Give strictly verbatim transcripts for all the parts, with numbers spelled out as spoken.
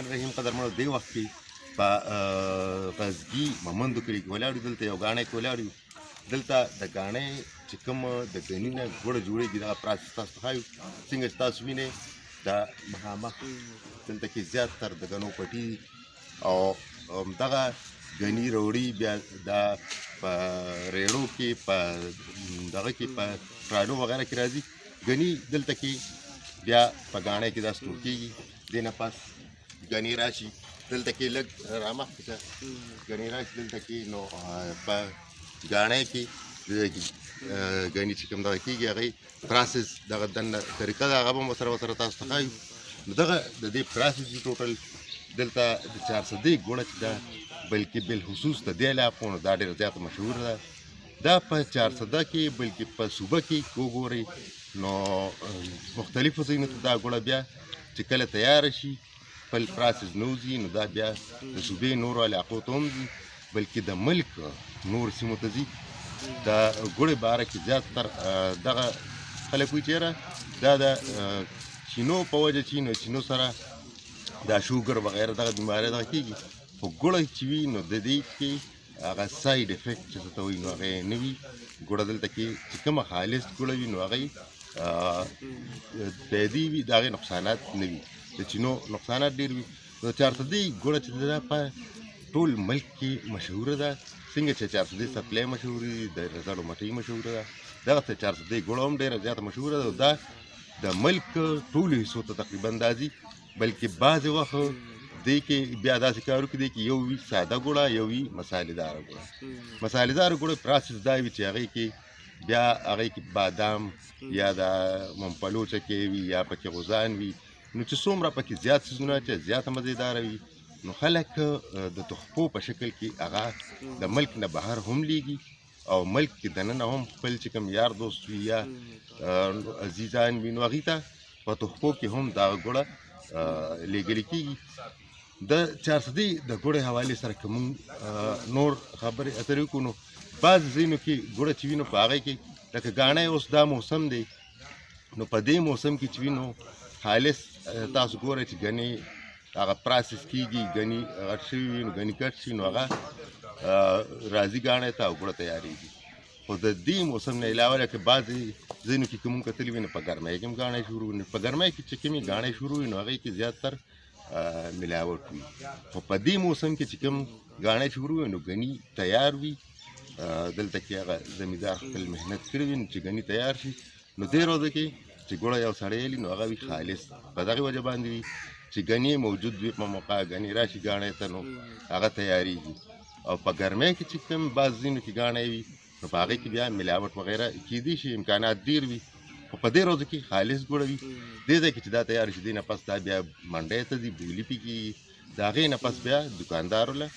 الرحمن الرحیم قدرمنو دې وخت کې په غزګي ممندو کلي کې ولاړ یو دلته یو ګاڼی کې ولاړ یو دلته د ګاڼۍ چې کوم د ګني نه ګوړه جوړېږي دغه پراسس تاسو ته ښایو څنګه چې تاسو وینئ دا مخامخ دلته کې زیاتتر د ګنو پټي او همدغه ګني راوړي بیا دا په ریړو کې په دغه کې په ټرالو وغیره کې راځي ګني دلته کې بیا په ګاڼۍ کې دا سټور کېږي دې نه پس ګني راشي دلته کې لږ رامخکې شه ګني راشي دلته کې نو په ګاڼۍ کې ګني چې کوم دغه کېږي هغې پراسس دغه دننه طریقه ده هغه به ورسره ورسره تاسو ته ښایو نو دغه د دې پراسس ټوټل دلته د چارسدې ګوړه چې ده بلکې بالخصوص د دې علاقو نو دا ډېره زیاته مشهوره ده دا په چارسده کې بلکې په صوبه کې وګورئ نو مختلفو ځایونو ته دا ګوړه بیا چې کله تیاره شي خپل پراسس نه وځي نو دا بیا د صوبې نورو علاقو ته هم ځي بلکې د ملک نور سیمو ته ځي د ګوړې باره کې زیاتتر دغه خلک وایي چې یاره دا د چینو په وجه چې نو چینو سره دا شوګر وغیره دغه بیمارۍ دغه کېږي خو ګوړه چې وي نو د دې کې هغه ساید افیکټ چې ته وایي نو هغه یې نه وي ګوړه دلته کې چې کومه خالص ګوړه وي نو هغه یې پیدي وي د هغې نقصانات نه وي د چینو نقصانات ډېر وي نو چارسدې ګوړه چې ده په ټول ملک کې مشهوره ده څنګه چې چارسدې سپلۍ مشهوره دي د رزړو مټۍ مشهوره ده دغسې چارسدې ګوړه هم ډېره زیاته مشهوره ده دا د ملک ټولو حصو ته تقریبا دا ځي بلکې بعضې وخت دې کې بیا داسې کار وکړي چې یو وي ساده ګوړه یو وي مسالېداره ګوړه مسالېداره ګوړه پراسس دا وي چې هغې کې بیا هغې کې بادام یا د ممپلو چکې وي یا پکې غوزان وي نو چې څومره پکې زیات څیزونه چې زیاته مزېداره وي نو خلک د تحفو په شکل کې هغه د ملک نه بهر هم لیږي او ملک کې دننه هم خپل چې کوم یار دوست وي یا عزیزان وي نو هغوی ته په تحفو کې هم دغه ګوړه لیږلې کېږي د چارسدې د ګوړې حوالې سره که مونږ نور خبرې اترې وکړو نو بعض ځایونو کې ګوړه چې وي نو په هغې کې لکه ګاڼۍ اوس دا موسم دی نو په دې موسم کې چې وي نو خالص تاسو ګورئ چې ګنې هغه پراسس کېږي ګنې غټ شوي وي نو ګنې کټ شي نو هغه راځي ګاڼۍ ته او ګوړه تیارېږي خو د دې موسم نه علاوه لکه بعضې ځایونو کې که مونږ کتلي وي نو په ګرمۍ کې هم ګاڼۍ شروع وي نو په ګرمۍ کې چې کومې ګاڼۍ شروع وي نو هغې کې زیاتتر ملاوټ وي خو په دې موسم کې چې کوم ګاڼۍ شروع وي نو ګني تیار وي دلته کې هغه زمیندار خپل محنت کړی وي چې ګني تیار شي نو دې ورځو کې چې ګوړه یو سړی یلي نو هغه وي خالص په دغې وجه باندې وي چې ګني موجود وي په موقع ګني راشي ګاڼۍ ته نو هغه تیارېږي او په ګرمۍ کې چې کوم بعض ځینو کې ګاڼۍ وي نو په هغې کې بیا ملاوټ وغیره کېدی شي امکانات ډېر وي خو په دې ورځو کې خالص ګوړه وي دې ځای کې چې دا تیار شي دې نه پس دا بیا منډۍ ته ځي بولي پې کېږي د هغې نه پس بیا دوکاندارو له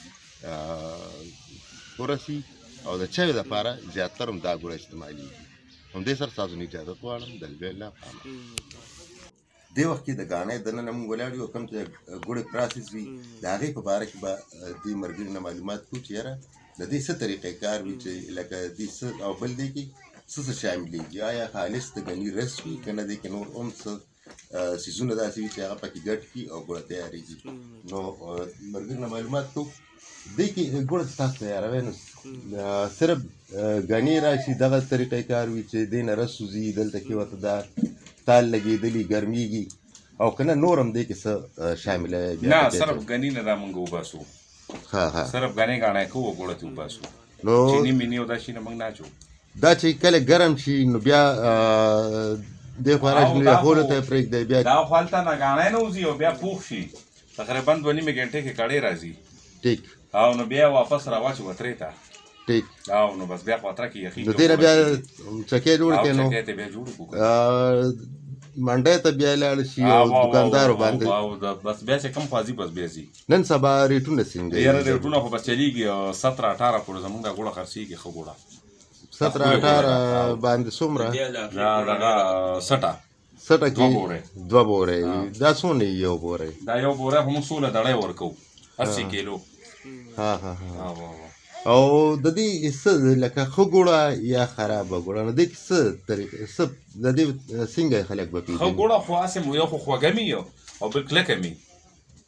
ورسي او د چایو دپاره زیاتتر هم دا ګوړه استعمالېږي همدې سره ستاسو نه اجازت غواړم د لوی الله په امان دې وخت کې د ګاڼۍ دننه موږ ولاړ یو کوم چې ګوړې پراسس وي د هغې په باره کې به دې ملګري نه معلومات کوو چې یاره د دې څه طریقې کار وي چې لکه دې څه او بل دې کې څه څه شاملېږي آیا خالص د ګني رس وي که نه دې کې نور هم څه څیزونه داسې وي چې هغه پکې ګډ کړي او ګوړه تیارېږي نو ملګري نه معلومات کوو دې کې ګوړه چې تاسو تیاروئ نو صرف ګني راشي دغه طریقې کار وي چې دې نه رس وځي دلته کې ورته دا تال لګېدلي ګرمېږي او که نه نور هم دې کې څه شامله نه صرف ګني نه دا مونږ وباسو ها ها صرف ګنۍ ګاڼۍ کوو ګوړه ترې وباسو نو چیني میني او دا شي نه مونږ نه اچوو دا چې کله ګرم شي نو بیا دې خوا راشي نو یخولو ته یې پرېږدئ بیا دا خو هلته نه ګاڼۍ نه وځي او بیا پوخ شي تقریبا دوه نیمې ګنټې کې کړۍ راځي ټیک او نو بیا واپس راواچوه ترې ته ټیک او نو بس بیا خاطره کې یخي نو دې نه بیا چکې جوړ کړې نو چکې ته بیا جوړ کړو منډۍ ته بیا لاړ شي او دوکاندارو باندې او بس بیا چې کم خوځي بس بیا ځي نن سبا ریټونه څنګه یاره ریټونه خو بس چلیږي ستره اټاره پورې زمونږ دا ګوړه خرڅېږي ښه ګوړه ستره اټاره باندې څومره دا دغه سټه سټه کې دوه بورې دا څونه یو بورې دا یو بوره خو موږ سوله دړی ورکوو اسی کیلو ها ها ها او د دې څه لکه ښه ګوړه یا خرابه ګوړه نو دې کې څه طریقه څه د دې څنګه خلک به پېژني ښه ګوړه خو هسې یو خو خوږه مي او بل کلکه مي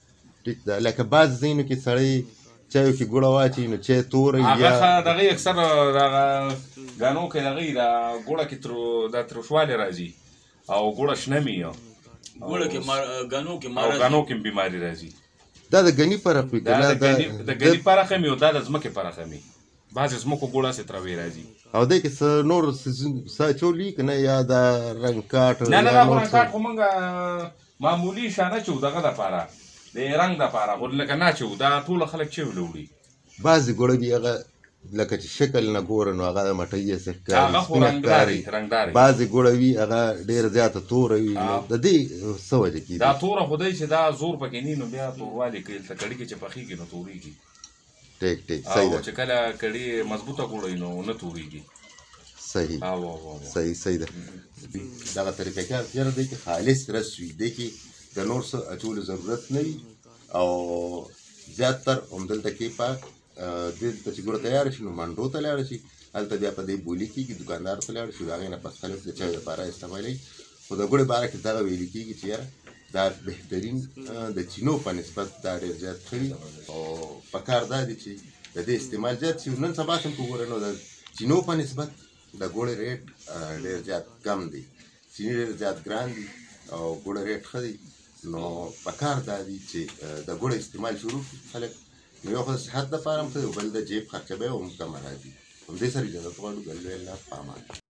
ټیک ده لکه بعض ځایونو کې سړی چایو کې ګوړه واچوي نو چای توری هغه یا ښه دغه اکثر دغه ګانو کې دغه د ګوړه کې تر دا ترشوالی راځي او ګوړه شنه وي ګوړه کې ګانو کې او ګانو کې بیماري راځي دا د ګني پرخ وي دا د ګني پرخه مي او دا د ځمکې پرخه مي بعضې ځمکو ګوړه سې تروی راځي او دی کې څه نور څه اچولي که نه یا دا رنګ کاټ نه نه دا خو رنګ کاټ خو موږ معمولي شانه چې دغه دپاره د رنګ دپاره خو لکه نه چې دا ټوله خلک چې وړي بعضې ګوړه دي هغه لکه چې شکل نه ګوره نو هغه د مټۍ یې هغه خو رنګداري رنګداري بعضې ګوړه وي هغه ډېره زیاته توره وي د دې څه وجه کېږي دا توره خو دی چې دا زور پکې نه نو بیا توروالي کوي لکه کړي کې چې پخېږي نو تورېږي ټیک ټیک صحیح ده او چې کله کړي مضبوطه ګوړه نو نه تورېږي صحیح صحیح صحیح ده دغه طریقه کار یاره دی کې خالص رس وي دی کې د نور څه اچولو ضرورت نه وي او زیاتر همدلته کې په دلته چې ګوړه تیاره شي نو منډو ته لاړه شي هلته بیا په دې بولي کېږي دوکاندار ته لاړه شي د هغې نه پس خلک د چایو لپاره استعمالوي خو د ګوړې باره کې دغه ویلي کېږي چې یاره دا بهترین د چینو په نسبت دا ډېر زیات ښه وي او پکار دا دی چې د دې استعمال زیات شي نن سبا چې موږ وګورو نو د چینو په نسبت د ګوړې ریټ ډېر زیات کم دی چیني ډېر زیات ګران دي او ګوړه ریټ ښه دی نو پکار دا دی چې د ګوړې استعمال شروع کړي خلک نو یو خو د صحت دپاره هم ښه دی او بل د جیب خرچه به یې هم کمه راځي همدې سره اجازه غواړو ګل الله په امان